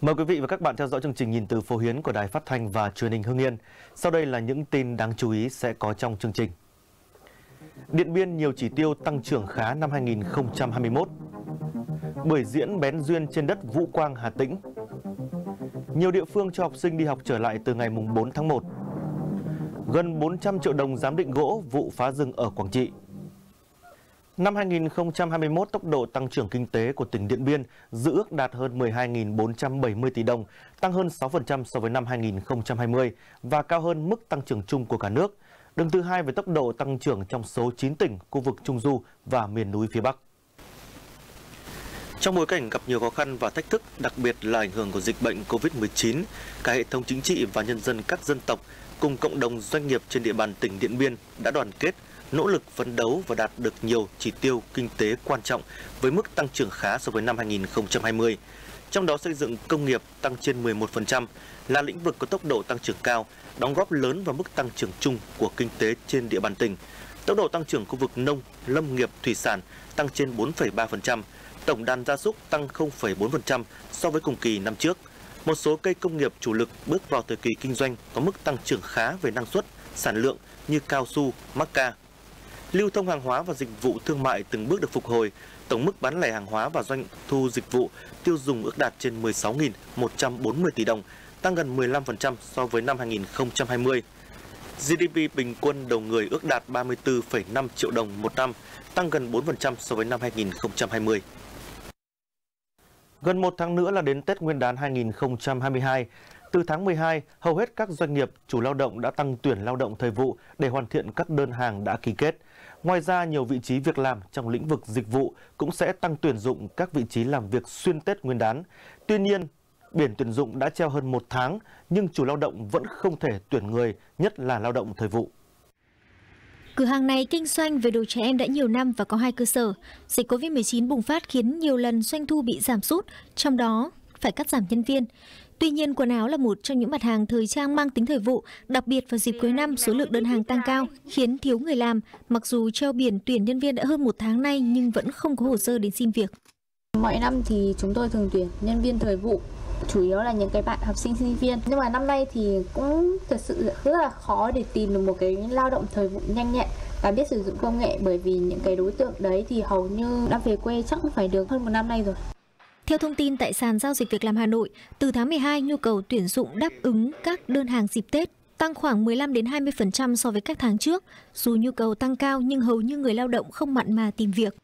Mời quý vị và các bạn theo dõi chương trình Nhìn từ phố Hiến của Đài Phát thanh và Truyền hình Hưng Yên. Sau đây là những tin đáng chú ý sẽ có trong chương trình. Điện Biên nhiều chỉ tiêu tăng trưởng khá năm 2021. Buổi diễn bén duyên trên đất Vũ Quang, Hà Tĩnh. Nhiều địa phương cho học sinh đi học trở lại từ ngày 4 tháng 1. Gần 400 triệu đồng giám định gỗ vụ phá rừng ở Quảng Trị. Năm 2021, tốc độ tăng trưởng kinh tế của tỉnh Điện Biên dự ước đạt hơn 12.470 tỷ đồng, tăng hơn 6% so với năm 2020 và cao hơn mức tăng trưởng chung của cả nước, đứng thứ hai về tốc độ tăng trưởng trong số 9 tỉnh khu vực Trung Du và miền núi phía Bắc. Trong bối cảnh gặp nhiều khó khăn và thách thức, đặc biệt là ảnh hưởng của dịch bệnh COVID-19, cả hệ thống chính trị và nhân dân các dân tộc cùng cộng đồng doanh nghiệp trên địa bàn tỉnh Điện Biên đã đoàn kết, nỗ lực phấn đấu và đạt được nhiều chỉ tiêu kinh tế quan trọng với mức tăng trưởng khá so với năm 2020. Trong đó xây dựng công nghiệp tăng trên 11% là lĩnh vực có tốc độ tăng trưởng cao, đóng góp lớn vào mức tăng trưởng chung của kinh tế trên địa bàn tỉnh. Tốc độ tăng trưởng khu vực nông, lâm nghiệp, thủy sản tăng trên 4,3%, tổng đàn gia súc tăng 0,4% so với cùng kỳ năm trước. Một số cây công nghiệp chủ lực bước vào thời kỳ kinh doanh có mức tăng trưởng khá về năng suất, sản lượng như cao su, mắc ca. Lưu thông hàng hóa và dịch vụ thương mại từng bước được phục hồi, tổng mức bán lẻ hàng hóa và doanh thu dịch vụ tiêu dùng ước đạt trên 16.140 tỷ đồng, tăng gần 15% so với năm 2020. GDP bình quân đầu người ước đạt 34,5 triệu đồng một năm, tăng gần 4% so với năm 2020. Gần một tháng nữa là đến Tết Nguyên đán 2022. Từ tháng 12, hầu hết các doanh nghiệp, chủ lao động đã tăng tuyển lao động thời vụ để hoàn thiện các đơn hàng đã ký kết. Ngoài ra, nhiều vị trí việc làm trong lĩnh vực dịch vụ cũng sẽ tăng tuyển dụng các vị trí làm việc xuyên Tết Nguyên đán. Tuy nhiên, biển tuyển dụng đã treo hơn một tháng, nhưng chủ lao động vẫn không thể tuyển người, nhất là lao động thời vụ. Cửa hàng này kinh doanh về đồ trẻ em đã nhiều năm và có 2 cơ sở. Dịch Covid-19 bùng phát khiến nhiều lần doanh thu bị giảm sút, trong đó phải cắt giảm nhân viên. Tuy nhiên, quần áo là một trong những mặt hàng thời trang mang tính thời vụ, đặc biệt vào dịp cuối năm số lượng đơn hàng tăng cao, khiến thiếu người làm. Mặc dù treo biển tuyển nhân viên đã hơn một tháng nay nhưng vẫn không có hồ sơ đến xin việc. Mọi năm thì chúng tôi thường tuyển nhân viên thời vụ, chủ yếu là những cái bạn học sinh sinh viên. Nhưng mà năm nay thì cũng thật sự rất là khó để tìm được một cái lao động thời vụ nhanh nhẹn và biết sử dụng công nghệ, bởi vì những cái đối tượng đấy thì hầu như đã về quê chắc cũng phải được hơn một năm nay rồi. Theo thông tin tại sàn giao dịch việc làm Hà Nội, từ tháng 12 nhu cầu tuyển dụng đáp ứng các đơn hàng dịp Tết tăng khoảng 15 đến 20% so với các tháng trước. Dù nhu cầu tăng cao nhưng hầu như người lao động không mặn mà tìm việc.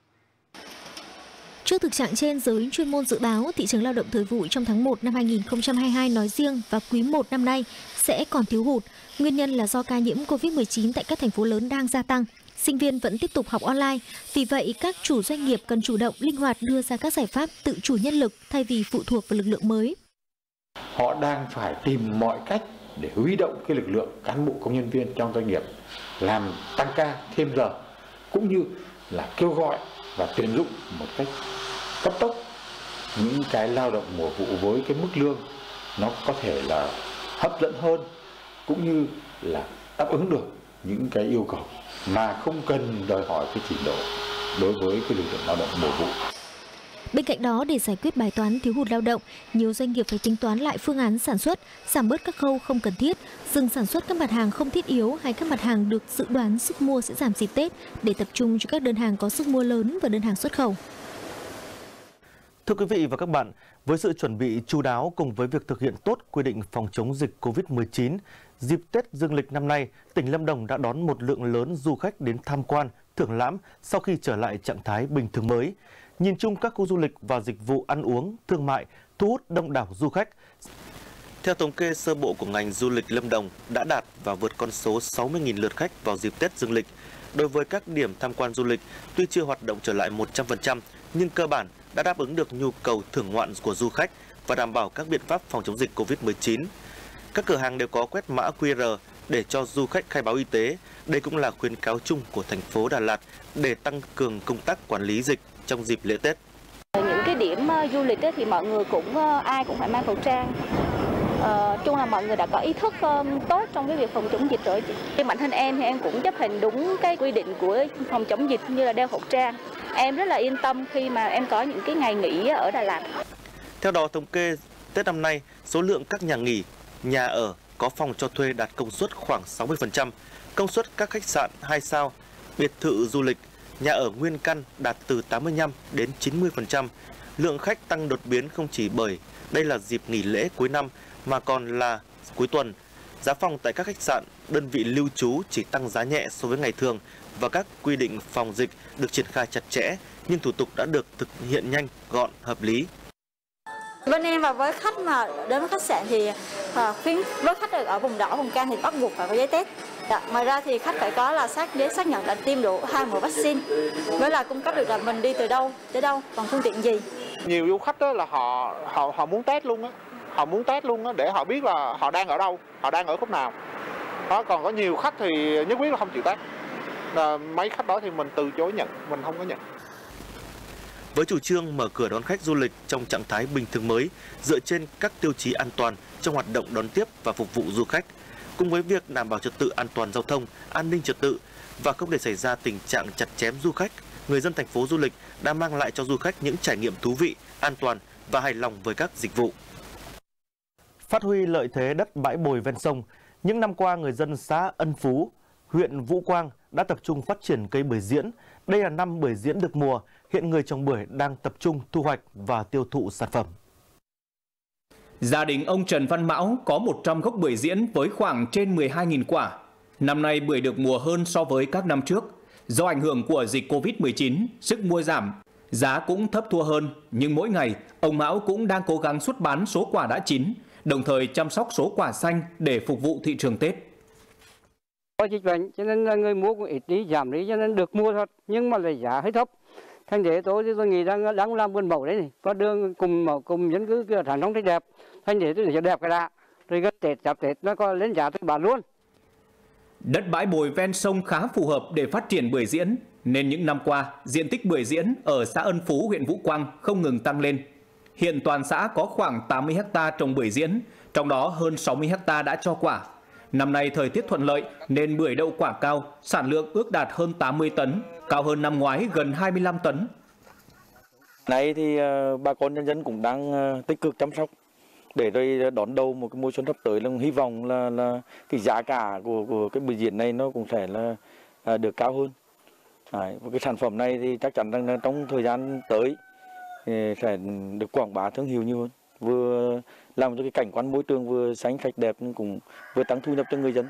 Trước thực trạng trên, giới chuyên môn dự báo thị trường lao động thời vụ trong tháng 1 năm 2022 nói riêng và quý 1 năm nay sẽ còn thiếu hụt. Nguyên nhân là do ca nhiễm Covid-19 tại các thành phố lớn đang gia tăng. Sinh viên vẫn tiếp tục học online, vì vậy các chủ doanh nghiệp cần chủ động, linh hoạt đưa ra các giải pháp tự chủ nhân lực thay vì phụ thuộc vào lực lượng mới. Họ đang phải tìm mọi cách để huy động cái lực lượng cán bộ công nhân viên trong doanh nghiệp, làm tăng ca thêm giờ, cũng như là kêu gọi và tuyển dụng một cách cấp tốc những cái lao động mùa vụ với cái mức lương nó có thể là hấp dẫn hơn, cũng như là đáp ứng được những cái yêu cầu mà không cần đòi hỏi cái trình độ đối với cái lực lượng lao động mùa vụ. Bên cạnh đó, để giải quyết bài toán thiếu hụt lao động, nhiều doanh nghiệp phải tính toán lại phương án sản xuất, giảm bớt các khâu không cần thiết, dừng sản xuất các mặt hàng không thiết yếu hay các mặt hàng được dự đoán sức mua sẽ giảm dịp Tết để tập trung cho các đơn hàng có sức mua lớn và đơn hàng xuất khẩu. Thưa quý vị và các bạn, với sự chuẩn bị chu đáo cùng với việc thực hiện tốt quy định phòng chống dịch Covid-19, dịp Tết Dương lịch năm nay, tỉnh Lâm Đồng đã đón một lượng lớn du khách đến tham quan, thưởng lãm sau khi trở lại trạng thái bình thường mới. Nhìn chung, các khu du lịch và dịch vụ ăn uống, thương mại thu hút đông đảo du khách. Theo thống kê sơ bộ của ngành du lịch Lâm Đồng đã đạt và vượt con số 60.000 lượt khách vào dịp Tết Dương lịch. Đối với các điểm tham quan du lịch, tuy chưa hoạt động trở lại 100%, nhưng cơ bản đã đáp ứng được nhu cầu thưởng ngoạn của du khách và đảm bảo các biện pháp phòng chống dịch Covid-19. Các cửa hàng đều có quét mã QR để cho du khách khai báo y tế. Đây cũng là khuyến cáo chung của thành phố Đà Lạt để tăng cường công tác quản lý dịch trong dịp lễ Tết. Những cái điểm du lịch thì mọi người cũng ai cũng phải mang khẩu trang. Chung là mọi người đã có ý thức tốt trong cái việc phòng chống dịch rồi. Bản thân em thì em cũng chấp hành đúng cái quy định của phòng chống dịch như là đeo khẩu trang. Em rất là yên tâm khi mà em có những cái ngày nghỉ ở Đà Lạt. Theo đó, thống kê Tết năm nay, số lượng các nhà nghỉ, nhà ở có phòng cho thuê đạt công suất khoảng 60%, công suất các khách sạn 2 sao, biệt thự du lịch, nhà ở nguyên căn đạt từ 85 đến 90%. Lượng khách tăng đột biến không chỉ bởi đây là dịp nghỉ lễ cuối năm mà còn là cuối tuần. Giá phòng tại các khách sạn, đơn vị lưu trú chỉ tăng giá nhẹ so với ngày thường và các quy định phòng dịch được triển khai chặt chẽ nhưng thủ tục đã được thực hiện nhanh, gọn, hợp lý. Bên em và với khách mà đến với khách sạn thì với khách ở vùng đỏ, vùng cam thì bắt buộc phải có giấy test. Ngoài ra thì khách phải có là giấy xác nhận đã tiêm đủ 2 mũi vaccine, với là cung cấp được là mình đi từ đâu tới đâu, bằng phương tiện gì. Nhiều du khách đó là họ muốn test luôn á, để họ biết là họ đang ở đâu, họ đang ở khúc nào. Đó, còn có nhiều khách thì nhất quyết là không chịu test. Mấy khách đó thì mình từ chối nhận, mình không có nhận. Với chủ trương mở cửa đón khách du lịch trong trạng thái bình thường mới, dựa trên các tiêu chí an toàn trong hoạt động đón tiếp và phục vụ du khách, cùng với việc đảm bảo trật tự an toàn giao thông, an ninh trật tự và không để xảy ra tình trạng chặt chém du khách, người dân thành phố du lịch đã mang lại cho du khách những trải nghiệm thú vị, an toàn và hài lòng với các dịch vụ. Phát huy lợi thế đất bãi bồi ven sông, những năm qua người dân xã Ân Phú, huyện Vũ Quang đã tập trung phát triển cây bưởi diễn. Đây là năm bưởi diễn được mùa, hiện người trồng bưởi đang tập trung thu hoạch và tiêu thụ sản phẩm. Gia đình ông Trần Văn Mão có 100 gốc bưởi diễn với khoảng trên 12.000 quả. Năm nay bưởi được mùa hơn so với các năm trước. Do ảnh hưởng của dịch Covid-19, sức mua giảm, giá cũng thấp thua hơn. Nhưng mỗi ngày, ông Mão cũng đang cố gắng xuất bán số quả đã chín, đồng thời chăm sóc số quả xanh để phục vụ thị trường Tết. Có dịch bệnh cho nên là người mua cũng ít đi, giảm đi cho nên được mua thật, nhưng mà lại giá hơi thấp. Thành thế tôi nghĩ đang làm vườn mẫu đấy này, có đường cùng dân cư kia sản xuất đẹp. Thành thế tôi để đẹp cái đã, rồi gần Tết chạp Tết nó có lên giá tôi bán luôn. Đất bãi bồi ven sông khá phù hợp để phát triển bưởi diễn, nên những năm qua, diện tích bưởi diễn ở xã Ân Phú, huyện Vũ Quang không ngừng tăng lên. Hiện toàn xã có khoảng 80 ha trồng bưởi diễn, trong đó hơn 60 ha đã cho quả. Năm nay thời tiết thuận lợi nên bưởi đậu quả cao, sản lượng ước đạt hơn 80 tấn, cao hơn năm ngoái gần 25 tấn. Nay thì bà con nhân dân cũng đang tích cực chăm sóc để rồi đón đầu một cái mùa xuân sắp tới, là hy vọng là cái giá cả của cái bưởi diễn này nó cũng sẽ là được cao hơn. Cái sản phẩm này thì chắc chắn rằng trong thời gian tới thì sẽ được quảng bá thương hiệu nhiều hơn, vừa làm cho cái cảnh quan môi trường vừa xanh sạch đẹp nhưng cũng vừa tăng thu nhập cho người dân.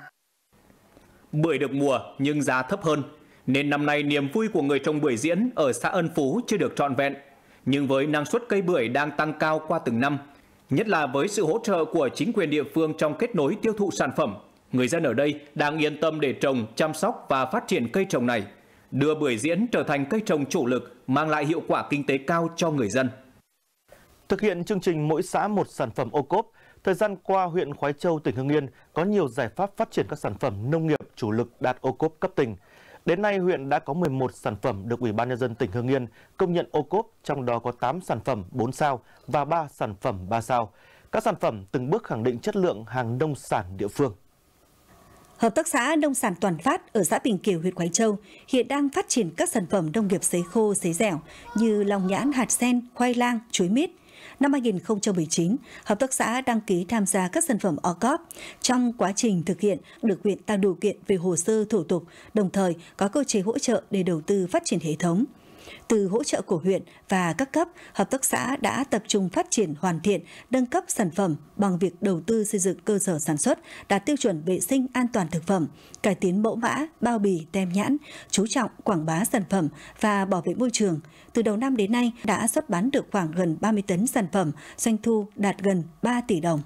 Bưởi được mùa nhưng giá thấp hơn, nên năm nay niềm vui của người trồng bưởi diễn ở xã Ân Phú chưa được trọn vẹn. Nhưng với năng suất cây bưởi đang tăng cao qua từng năm, nhất là với sự hỗ trợ của chính quyền địa phương trong kết nối tiêu thụ sản phẩm, người dân ở đây đang yên tâm để trồng, chăm sóc và phát triển cây trồng này, đưa bưởi diễn trở thành cây trồng chủ lực, mang lại hiệu quả kinh tế cao cho người dân. Thực hiện chương trình mỗi xã một sản phẩm ô cốp, thời gian qua huyện Khoái Châu, tỉnh Hưng Yên có nhiều giải pháp phát triển các sản phẩm nông nghiệp chủ lực đạt ô cốp cấp tỉnh. Đến nay, huyện đã có 11 sản phẩm được Ủy ban Nhân dân tỉnh Hưng Yên công nhận ô cốp, trong đó có 8 sản phẩm 4 sao và 3 sản phẩm 3 sao. Các sản phẩm từng bước khẳng định chất lượng hàng nông sản địa phương. Hợp tác xã Nông sản Toàn Phát ở xã Bình Kiều, huyện Khoái Châu hiện đang phát triển các sản phẩm nông nghiệp sấy khô, sấy dẻo như lòng nhãn, hạt sen, khoai lang, chuối mít. Năm 2019, hợp tác xã đăng ký tham gia các sản phẩm OCOP. Trong quá trình thực hiện, được huyện tạo điều kiện về hồ sơ thủ tục, đồng thời có cơ chế hỗ trợ để đầu tư phát triển hệ thống. Từ hỗ trợ của huyện và các cấp, hợp tác xã đã tập trung phát triển, hoàn thiện, nâng cấp sản phẩm bằng việc đầu tư xây dựng cơ sở sản xuất đạt tiêu chuẩn vệ sinh an toàn thực phẩm, cải tiến mẫu mã, bao bì, tem nhãn, chú trọng quảng bá sản phẩm và bảo vệ môi trường. Từ đầu năm đến nay đã xuất bán được khoảng gần 30 tấn sản phẩm, doanh thu đạt gần 3 tỷ đồng.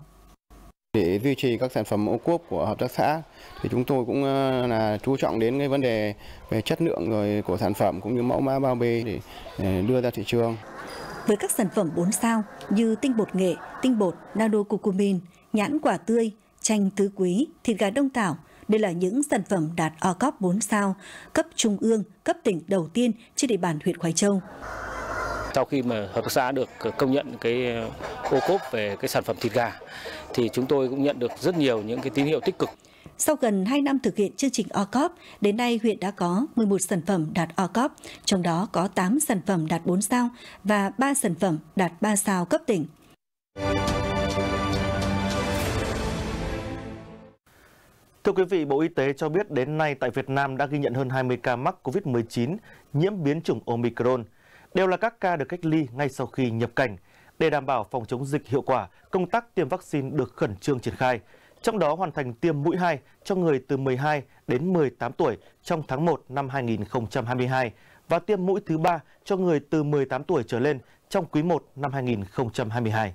Để duy trì các sản phẩm ô cốp của hợp tác xã thì chúng tôi cũng là chú trọng đến cái vấn đề về chất lượng rồi của sản phẩm cũng như mẫu mã bao bì để đưa ra thị trường. Với các sản phẩm 4 sao như tinh bột nghệ, tinh bột nano curcumin, nhãn quả tươi, chanh tứ quý, thịt gà đông tảo, đây là những sản phẩm đạt OCOP 4 sao, cấp trung ương, cấp tỉnh đầu tiên trên địa bàn huyện Khoái Châu. Sau khi mà hợp tác xã được công nhận cái ô cốp về cái sản phẩm thịt gà thì chúng tôi cũng nhận được rất nhiều những cái tín hiệu tích cực. Sau gần 2 năm thực hiện chương trình OCOP, đến nay huyện đã có 11 sản phẩm đạt OCOP, trong đó có 8 sản phẩm đạt 4 sao và 3 sản phẩm đạt 3 sao cấp tỉnh. Thưa quý vị, Bộ Y tế cho biết đến nay tại Việt Nam đã ghi nhận hơn 20 ca mắc COVID-19 nhiễm biến chủng Omicron. Đều là các ca được cách ly ngay sau khi nhập cảnh. Để đảm bảo phòng chống dịch hiệu quả, công tác tiêm vaccine được khẩn trương triển khai. Trong đó hoàn thành tiêm mũi 2 cho người từ 12 đến 18 tuổi trong tháng 1 năm 2022 và tiêm mũi thứ 3 cho người từ 18 tuổi trở lên trong quý 1 năm 2022.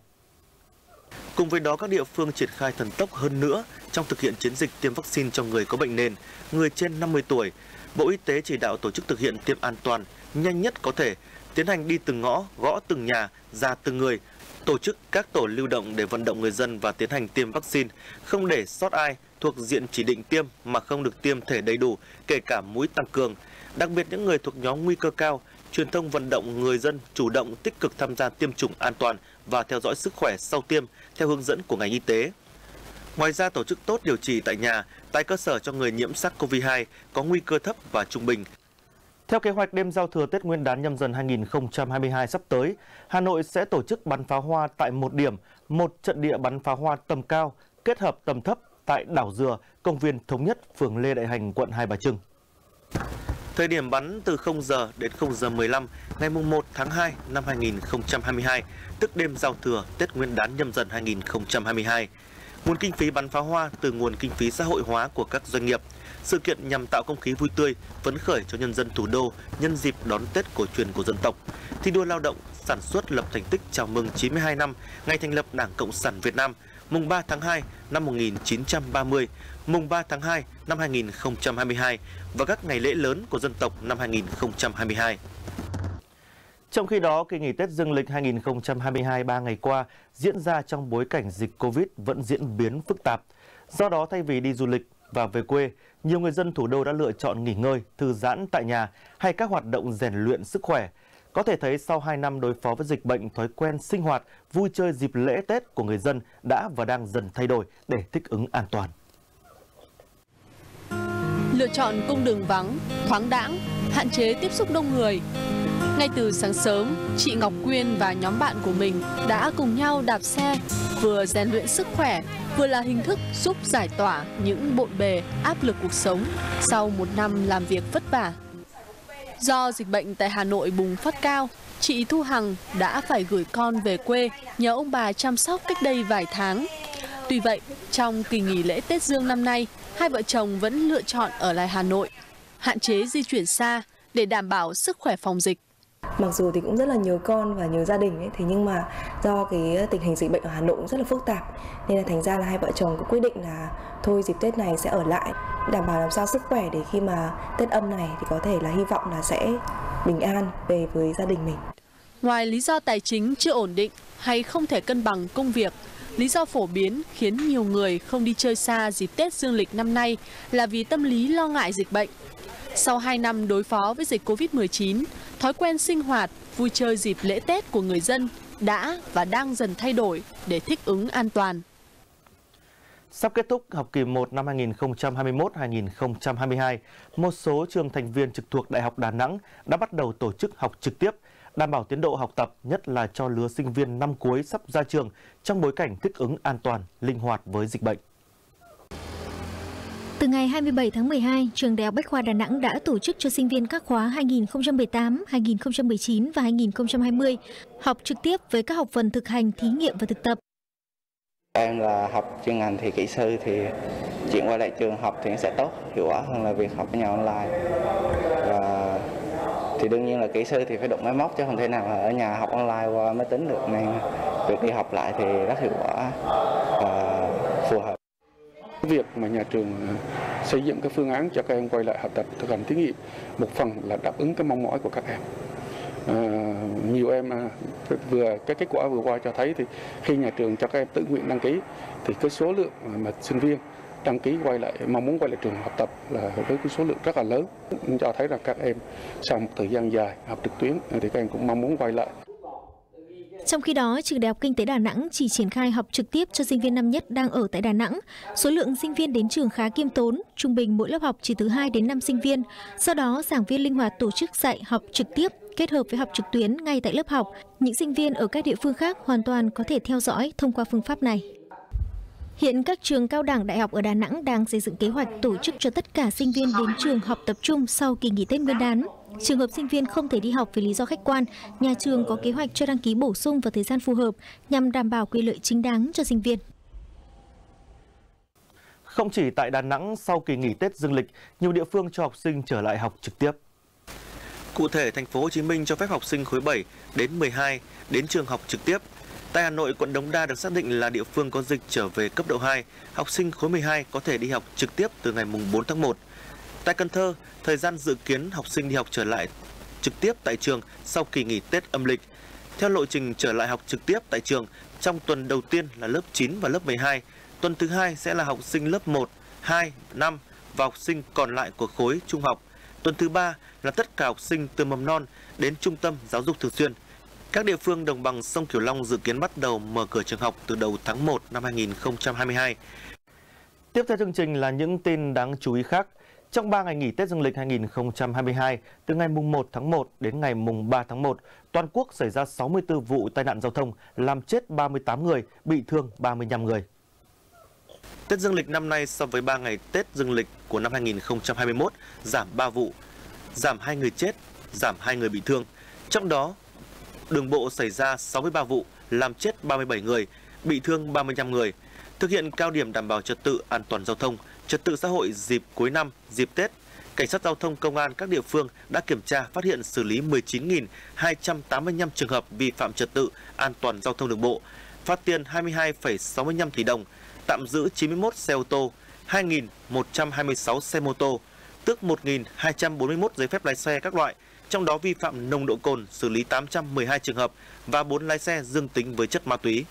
Cùng với đó, các địa phương triển khai thần tốc hơn nữa trong thực hiện chiến dịch tiêm vaccine cho người có bệnh nền, người trên 50 tuổi. Bộ Y tế chỉ đạo tổ chức thực hiện tiêm an toàn, nhanh nhất có thể, tiến hành đi từng ngõ, gõ từng nhà, ra từng người, tổ chức các tổ lưu động để vận động người dân và tiến hành tiêm vaccine, không để sót ai thuộc diện chỉ định tiêm mà không được tiêm thể đầy đủ, kể cả mũi tăng cường. Đặc biệt những người thuộc nhóm nguy cơ cao, truyền thông vận động người dân chủ động tích cực tham gia tiêm chủng an toàn và theo dõi sức khỏe sau tiêm theo hướng dẫn của ngành y tế. Ngoài ra, tổ chức tốt điều trị tại nhà, tại cơ sở cho người nhiễm SARS-CoV-2 có nguy cơ thấp và trung bình. Theo kế hoạch đêm giao thừa Tết Nguyên đán Nhâm Dần 2022 sắp tới, Hà Nội sẽ tổ chức bắn pháo hoa tại một điểm, một trận địa bắn pháo hoa tầm cao kết hợp tầm thấp tại đảo Dừa, công viên Thống Nhất, phường Lê Đại Hành, quận Hai Bà Trưng. Thời điểm bắn từ 0 giờ đến 0 giờ 15 ngày 1 tháng 2 năm 2022, tức đêm giao thừa Tết Nguyên đán Nhâm Dần 2022. Nguồn kinh phí bắn pháo hoa từ nguồn kinh phí xã hội hóa của các doanh nghiệp. Sự kiện nhằm tạo không khí vui tươi, phấn khởi cho nhân dân thủ đô nhân dịp đón Tết cổ truyền của dân tộc. Thi đua lao động, sản xuất lập thành tích chào mừng 92 năm ngày thành lập Đảng Cộng sản Việt Nam, mùng 3 tháng 2 năm 1930, mùng 3 tháng 2 năm 2022 và các ngày lễ lớn của dân tộc năm 2022. Trong khi đó, kỳ nghỉ Tết Dương lịch 2022 3 ngày qua diễn ra trong bối cảnh dịch Covid vẫn diễn biến phức tạp. Do đó, thay vì đi du lịch và về quê, nhiều người dân thủ đô đã lựa chọn nghỉ ngơi, thư giãn tại nhà hay các hoạt động rèn luyện sức khỏe. Có thể thấy sau 2 năm đối phó với dịch bệnh, thói quen sinh hoạt, vui chơi dịp lễ Tết của người dân đã và đang dần thay đổi để thích ứng an toàn. Lựa chọn cung đường vắng, thoáng đãng, hạn chế tiếp xúc đông người. Ngay từ sáng sớm, chị Ngọc Quyên và nhóm bạn của mình đã cùng nhau đạp xe, vừa rèn luyện sức khỏe, vừa là hình thức giúp giải tỏa những bộn bề, áp lực cuộc sống sau một năm làm việc vất vả. Do dịch bệnh tại Hà Nội bùng phát cao, chị Thu Hằng đã phải gửi con về quê nhờ ông bà chăm sóc cách đây vài tháng. Tuy vậy, trong kỳ nghỉ lễ Tết Dương năm nay, hai vợ chồng vẫn lựa chọn ở lại Hà Nội, hạn chế di chuyển xa để đảm bảo sức khỏe phòng dịch. Mặc dù thì cũng rất là nhớ con và nhớ gia đình ấy, thế nhưng mà do cái tình hình dịch bệnh ở Hà Nội cũng rất là phức tạp, nên là thành ra là hai vợ chồng cũng quyết định là thôi dịp Tết này sẽ ở lại, đảm bảo làm sao sức khỏe để khi mà Tết Âm này thì có thể là hy vọng là sẽ bình an về với gia đình mình. Ngoài lý do tài chính chưa ổn định hay không thể cân bằng công việc, lý do phổ biến khiến nhiều người không đi chơi xa dịp Tết Dương lịch năm nay là vì tâm lý lo ngại dịch bệnh. Sau 2 năm đối phó với dịch Covid-19, thói quen sinh hoạt, vui chơi dịp lễ Tết của người dân đã và đang dần thay đổi để thích ứng an toàn. Sắp kết thúc học kỳ 1 năm 2021-2022, một số trường thành viên trực thuộc Đại học Đà Nẵng đã bắt đầu tổ chức học trực tiếp, đảm bảo tiến độ học tập, nhất là cho lứa sinh viên năm cuối sắp ra trường trong bối cảnh thích ứng an toàn, linh hoạt với dịch bệnh. Từ ngày 27 tháng 12, trường Đại học Bách khoa Đà Nẵng đã tổ chức cho sinh viên các khóa 2018, 2019 và 2020 học trực tiếp với các học phần thực hành, thí nghiệm và thực tập. Em là học chuyên ngành thì kỹ sư thì chuyển qua lại trường học thì sẽ tốt, hiệu quả hơn là việc học ở nhà online. Và thì đương nhiên là kỹ sư thì phải đụng máy móc chứ không thể nào ở nhà học online qua máy tính được, nên việc đi học lại thì rất hiệu quả và phù hợp. Việc mà nhà trường xây dựng cái phương án cho các em quay lại học tập thực hành thí nghiệm một phần là đáp ứng cái mong mỏi của các em. Nhiều em cái kết quả vừa qua cho thấy thì khi nhà trường cho các em tự nguyện đăng ký thì cái số lượng mà sinh viên đăng ký quay lại, mong muốn quay lại trường học tập là với cái số lượng rất là lớn, cho thấy là các em sau một thời gian dài học trực tuyến thì các em cũng mong muốn quay lại. Trong khi đó, trường Đại học Kinh tế Đà Nẵng chỉ triển khai học trực tiếp cho sinh viên năm nhất đang ở tại Đà Nẵng. Số lượng sinh viên đến trường khá khiêm tốn, trung bình mỗi lớp học chỉ từ 2 đến 5 sinh viên. Sau đó, giảng viên linh hoạt tổ chức dạy học trực tiếp kết hợp với học trực tuyến ngay tại lớp học. Những sinh viên ở các địa phương khác hoàn toàn có thể theo dõi thông qua phương pháp này. Hiện các trường cao đẳng đại học ở Đà Nẵng đang xây dựng kế hoạch tổ chức cho tất cả sinh viên đến trường học tập trung sau kỳ nghỉ Tết Nguyên đán. Trường hợp sinh viên không thể đi học vì lý do khách quan, nhà trường có kế hoạch cho đăng ký bổ sung vào thời gian phù hợp nhằm đảm bảo quyền lợi chính đáng cho sinh viên. Không chỉ tại Đà Nẵng, sau kỳ nghỉ Tết dương lịch, nhiều địa phương cho học sinh trở lại học trực tiếp. Cụ thể, thành phố Hồ Chí Minh cho phép học sinh khối 7 đến 12 đến trường học trực tiếp. Tại Hà Nội, quận Đống Đa được xác định là địa phương có dịch trở về cấp độ 2. Học sinh khối 12 có thể đi học trực tiếp từ ngày 4 tháng 1. Tại Cần Thơ, thời gian dự kiến học sinh đi học trở lại trực tiếp tại trường sau kỳ nghỉ Tết âm lịch. Theo lộ trình trở lại học trực tiếp tại trường, trong tuần đầu tiên là lớp 9 và lớp 12, tuần thứ hai sẽ là học sinh lớp 1, 2, 5 và học sinh còn lại của khối trung học. Tuần thứ ba là tất cả học sinh từ mầm non đến trung tâm giáo dục thường xuyên. Các địa phương đồng bằng sông Cửu Long dự kiến bắt đầu mở cửa trường học từ đầu tháng 1 năm 2022. Tiếp theo chương trình là những tin đáng chú ý khác. Trong 3 ngày nghỉ Tết Dương lịch 2022, từ ngày mùng 1 tháng 1 đến ngày mùng 3 tháng 1, toàn quốc xảy ra 64 vụ tai nạn giao thông, làm chết 38 người, bị thương 35 người. Tết Dương lịch năm nay so với 3 ngày Tết Dương lịch của năm 2021 giảm 3 vụ, giảm 2 người chết, giảm 2 người bị thương. Trong đó, đường bộ xảy ra 63 vụ, làm chết 37 người, bị thương 35 người. Thực hiện cao điểm đảm bảo trật tự an toàn giao thông, trật tự xã hội dịp cuối năm, dịp Tết, Cảnh sát giao thông công an các địa phương đã kiểm tra phát hiện xử lý 19.285 trường hợp vi phạm trật tự an toàn giao thông đường bộ, phạt tiền 22,65 tỷ đồng, tạm giữ 91 xe ô tô, 2.126 xe mô tô, tước 1.241 giấy phép lái xe các loại, trong đó vi phạm nồng độ cồn xử lý 812 trường hợp và 4 lái xe dương tính với chất ma túy.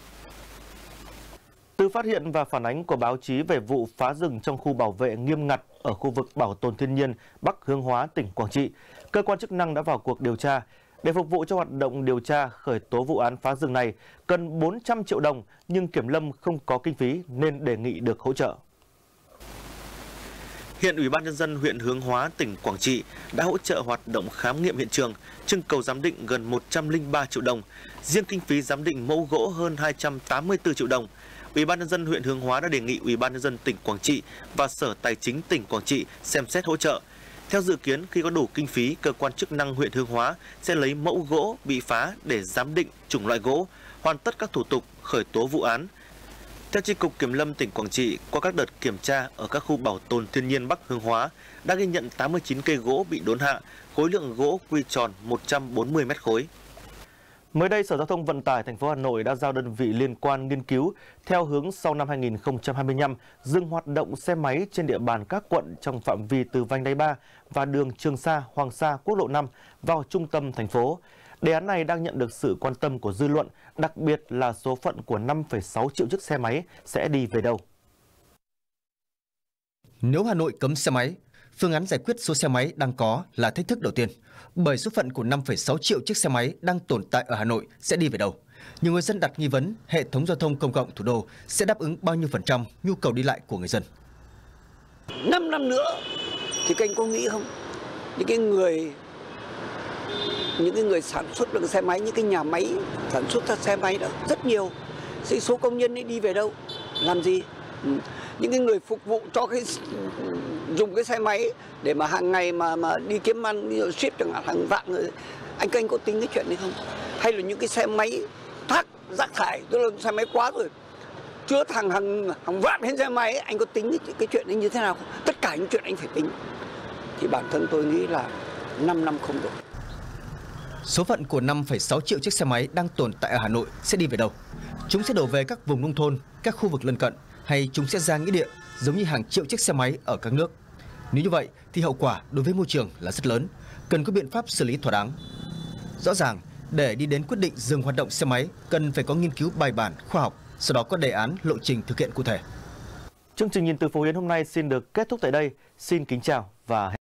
Từ phát hiện và phản ánh của báo chí về vụ phá rừng trong khu bảo vệ nghiêm ngặt ở khu vực bảo tồn thiên nhiên Bắc Hướng Hóa, tỉnh Quảng Trị, cơ quan chức năng đã vào cuộc điều tra. Để phục vụ cho hoạt động điều tra khởi tố vụ án phá rừng này, cần 400 triệu đồng nhưng Kiểm lâm không có kinh phí nên đề nghị được hỗ trợ. Hiện Ủy ban Nhân dân huyện Hướng Hóa, tỉnh Quảng Trị đã hỗ trợ hoạt động khám nghiệm hiện trường, trưng cầu giám định gần 103 triệu đồng, riêng kinh phí giám định mẫu gỗ hơn 284 triệu đồng. Ủy ban Nhân dân huyện Hướng Hóa đã đề nghị Ủy ban Nhân dân tỉnh Quảng Trị và Sở Tài chính tỉnh Quảng Trị xem xét hỗ trợ. Theo dự kiến, khi có đủ kinh phí, cơ quan chức năng huyện Hướng Hóa sẽ lấy mẫu gỗ bị phá để giám định chủng loại gỗ, hoàn tất các thủ tục khởi tố vụ án. Theo Chi cục Kiểm lâm tỉnh Quảng Trị, qua các đợt kiểm tra ở các khu bảo tồn thiên nhiên Bắc Hướng Hóa đã ghi nhận 89 cây gỗ bị đốn hạ, khối lượng gỗ quy tròn 140 mét khối. Mới đây, Sở Giao thông Vận tải thành phố Hà Nội đã giao đơn vị liên quan nghiên cứu theo hướng sau năm 2025 dừng hoạt động xe máy trên địa bàn các quận trong phạm vi từ vành đai 3 và đường Trường Sa, Hoàng Sa, Quốc lộ 5 vào trung tâm thành phố. Đề án này đang nhận được sự quan tâm của dư luận, đặc biệt là số phận của 5,6 triệu chiếc xe máy sẽ đi về đâu. Nếu Hà Nội cấm xe máy, phương án giải quyết số xe máy đang có là thách thức đầu tiên, bởi số phận của 5,6 triệu chiếc xe máy đang tồn tại ở Hà Nội sẽ đi về đâu. Nhiều người dân đặt nghi vấn hệ thống giao thông công cộng thủ đô sẽ đáp ứng bao nhiêu % nhu cầu đi lại của người dân. 5 năm nữa thì các anh có nghĩ không? Những cái người sản xuất được xe máy, những cái nhà máy sản xuất ra xe máy đó rất nhiều. Số công nhân ấy đi về đâu? Làm gì? Những cái người phục vụ cho dùng cái xe máy để mà hàng ngày mà đi kiếm ăn, như ship chẳng hạn, hàng vạn người. Anh có tính cái chuyện đấy không? Hay là những cái xe máy thác rác thải, tức là xe máy quá rồi, chứa hàng vạn cái xe máy, anh có tính cái chuyện đấy như thế nào không? Tất cả những chuyện anh phải tính. Thì bản thân tôi nghĩ là 5 năm không được. Số phận của 5,6 triệu chiếc xe máy đang tồn tại ở Hà Nội sẽ đi về đâu? Chúng sẽ đổ về các vùng nông thôn, các khu vực lân cận, hay chúng sẽ ra nghĩa địa giống như hàng triệu chiếc xe máy ở các nước? Nếu như vậy thì hậu quả đối với môi trường là rất lớn, cần có biện pháp xử lý thỏa đáng. Rõ ràng, để đi đến quyết định dừng hoạt động xe máy, cần phải có nghiên cứu bài bản, khoa học, sau đó có đề án lộ trình thực hiện cụ thể. Chương trình Nhìn từ Phổ Yên hôm nay xin được kết thúc tại đây. Xin kính chào và hẹn gặp lại.